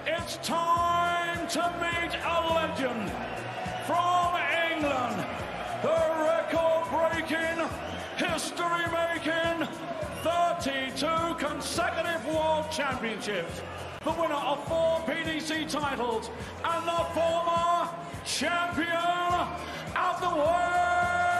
It's time to meet a legend from England, the record-breaking, history-making, 32 consecutive World Championships, the winner of 4 PDC titles, and the former champion of the world.